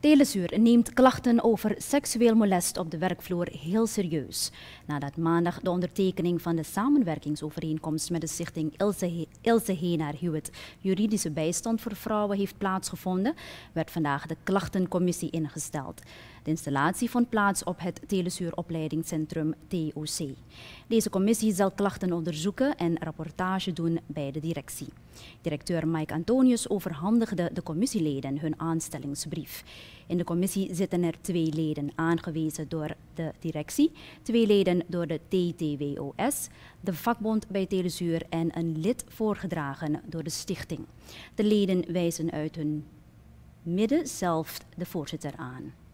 Telezuur neemt klachten over seksueel molest op de werkvloer heel serieus. Nadat maandag de ondertekening van de samenwerkingsovereenkomst met de stichting Ilse Heenaar Hewitt juridische bijstand voor vrouwen heeft plaatsgevonden, werd vandaag de klachtencommissie ingesteld. De installatie vond plaats op het Telezuuropleidingscentrum TOC. Deze commissie zal klachten onderzoeken en rapportage doen bij de directie. Directeur Mike Antonius overhandigde de commissieleden hun aanstellingsbrief. In de commissie zitten er 2 leden aangewezen door de directie, 2 leden door de TTWOS, de vakbond bij Telezuur en een lid voorgedragen door de stichting. De leden wijzen uit hun midden zelf de voorzitter aan.